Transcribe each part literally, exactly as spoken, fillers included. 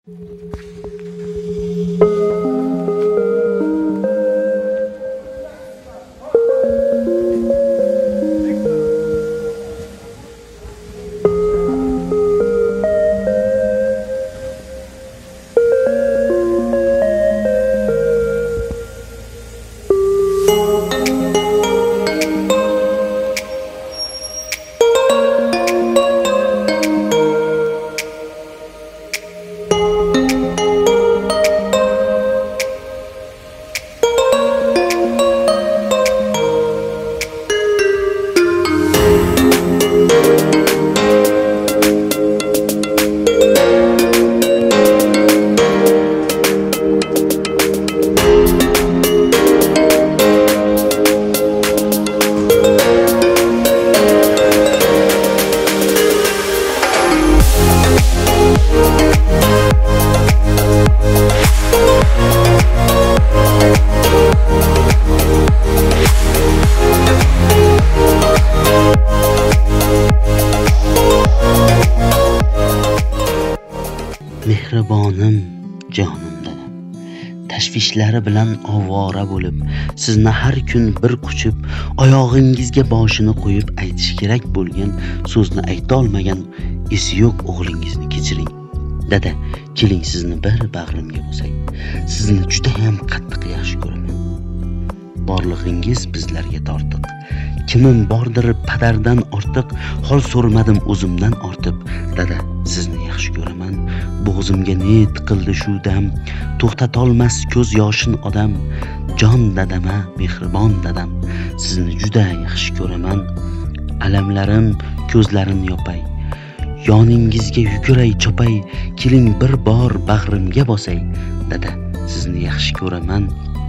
Mehribonim, jonim dadam, tashvishlari bilan ovora bo'lib, sizni har kun bir quchib, oyog'ingizga boshini qo'yib aytish kerak bo'lgan so'zni ayta olmagan esi yo'q o'g'lingizni kechiring. Dada, keling sizni bir bag'rimga bosay. Sizni juda ham qattiq yaxshi ko'raman. Borlig'ingiz bizlarga tortiq. Kimim bordir padardan ortiq, hol so'rmadim o'zimdan ortib. Dada, sizni yaxshi ko'raman. Bo'g'zimga ne tiqildi shu dam, to'xtatolmas ko'z yoshin odam. Jon dadama, mehribon dadam, sizni juda yaxshi ko'raman. Alamlarim ko'zlarini yopay, yoningizga yuguray chopay, keling bir bor bag'rimga bosay. Dada, sizni yaxshi ko'raman.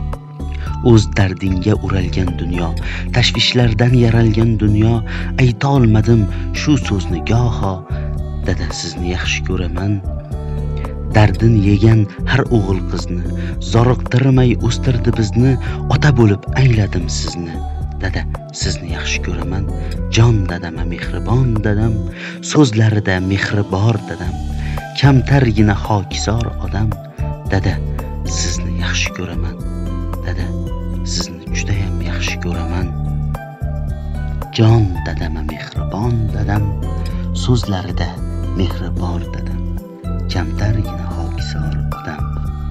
O'z dardingga o'ralgan dunyo, tashvishlardan yaralgan dunyo, ayta olmadim shu so'zni goho. Dada, sizni yaxshi ko'raman. Dardin yegan har o'g'il qizni, zoriqtirmay o'stirdi bizni, ota bo'lib angladim sizni. Dada, sizni yaxshi ko'raman. Jon dadama, mehribon dadam, so'zlarida mehri bor dadam, kamtargina hokisor odam. Dada, sizni yaxshi ko'raman. Dada, sizni juda ham yaxshi ko'raman. Jon dadama, mehribon dadam, so'zlarida mehri bor dadam, kamtargina hokisor odam.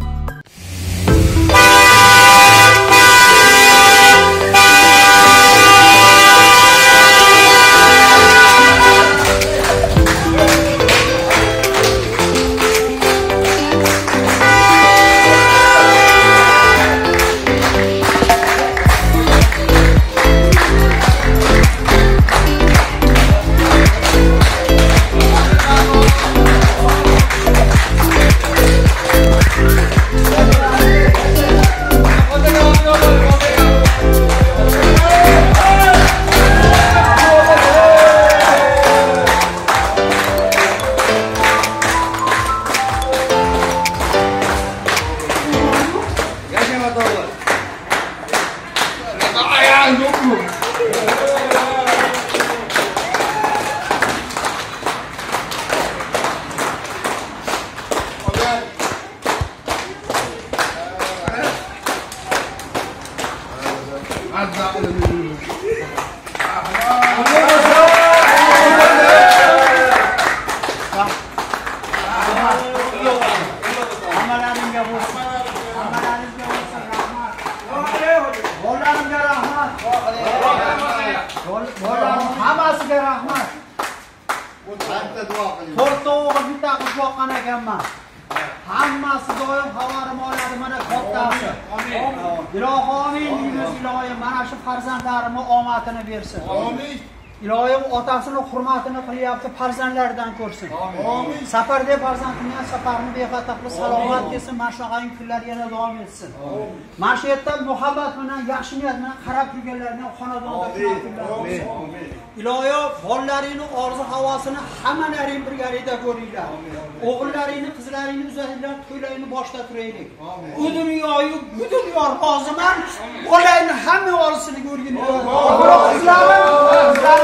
Hammasiga rahmat. To'rtta o'g'il bitta qiz boqqan ekanman. Hammasi doim xabarim oladi mana kattasi. Ilohim amin. Ilohim mana shu farzandlarimga omadini bersin. Amin. Ilohim otasini hurmatini qilyapti, farzandlaridan ko'rsin. Amin. Safarda farzandini safarni bexato qilib salomat kelsin, mana shunaqangi kunlar yana davom etsin. Mana shu yerda muhabbat bilan, yaxshi niyat bilan qarab yurganlarni xonadonda kunlar. Ilohim bolalaringni orzu havosini hammalaring birgalikda ko'ringlar. O'g'illaringni, qizlaringni uzatinglar, to'ylaringni boshda turaylik. U dunyoyu bu dunyo roziman. Bolalaringni hamma olisini ko'rgin. Qizlarim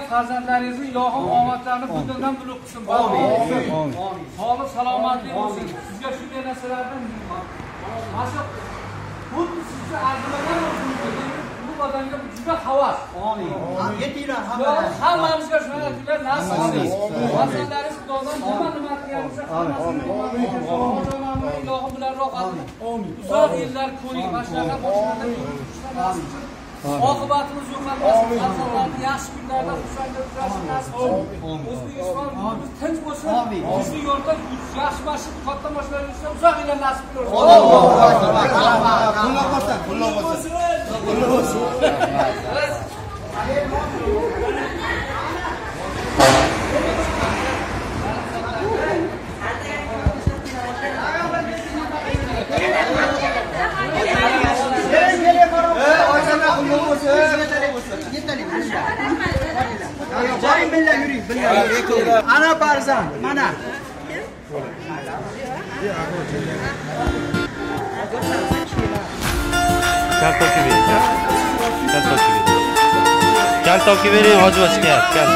farzandlaringizni ilohim omadlarini bundan bulut qilsin. Amin. Sog'lik, salomatlik bo'lsin. Sizga shunday narsalardan mashq xuddi sizni arzimagan bu odamga juda havas. Amin. Yetinglar hammalari. Hammamizga shunaqa nasib qilsin. Farzandlaringiz Xudodan nima nima qilgansa hammasini ilohim bilan rohat. Amin. Uzoq yillar ko'ring, mashnaqa boshlanadi. Oqibatimiz yo'qolmasin. Farzandlarni yaxshi kunlarda xursandlik uchrasin nasib qilsin. O'zbekiston tinch bo'lsin. Bizni yo'lda yaxshi mashhur katta mashinalar yursa uzoq yillar nasib qilsin. Allohu akbar. Qo'llab qo'ysin. Qo'llab qo'ysin. Qo'llab qo'ysin. Joying billah yuring, billah yuring. Ana farzand, mana. Kal topib bering. Kal topib bering. Kal topib bering, hozir bosga. Kal.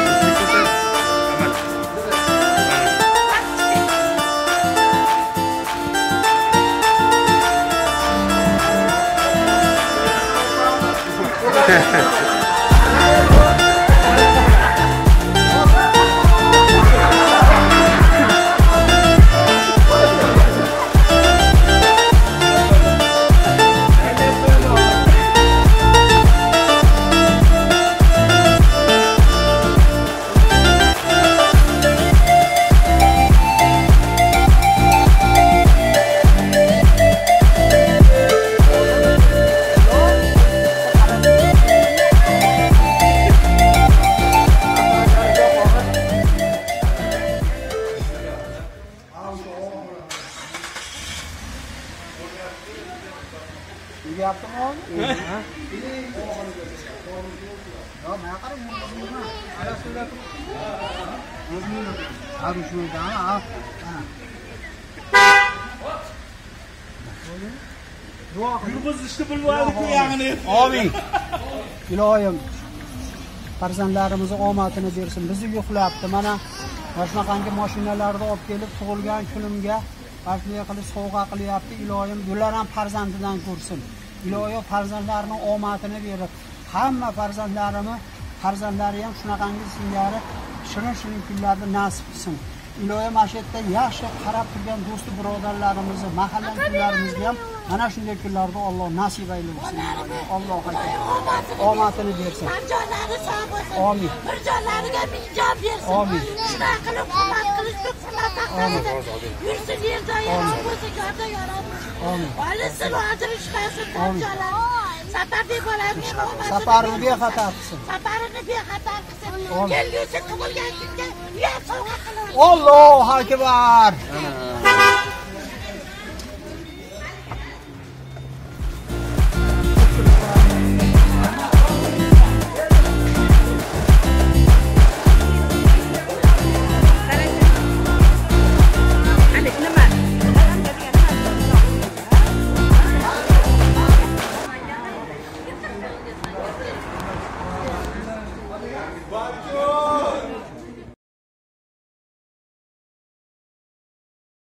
Amin. Ilohim farzandlarimizni omadini bersin. Bizni yo'qlabdi. Mana shunaqangi mashinalarda olib kelib tug'ilgan kunimga barcha qilib sovg'a qilyapti. Ilohim bular ham farzandidan ko'rsin. Ilohim farzandlarining omadini berib, hamma farzandlarimni farzandlari ham shunaqangi singari shirin-shirin kunlarni nasib qilsin. Ilohim mana shu yerda yaxshi qarab turgan do'st birodarlarimizni, mahalladoshlarimizga ham mana shunday kunlarda Alloh nasib aylasin. Alloh omadini bersin. Jonlari sog' bo'lsin. Amin. Bir jonlariga ming jon bersin. Amin. Shunaqa qilib hurmat qilishni saqlaydi. Yursin yerda yaroq bo'lsin, joyda yaroq bo'lsin. Amin. Oilasi rojini chiqarsin, jonlar. Safarda bo'ladi. Safarini bexatar qilsin. Safarini bexatar qilsin. Kelgusi tug'ilgan kunga uyat sovg'a qiladi. Allohu akbar.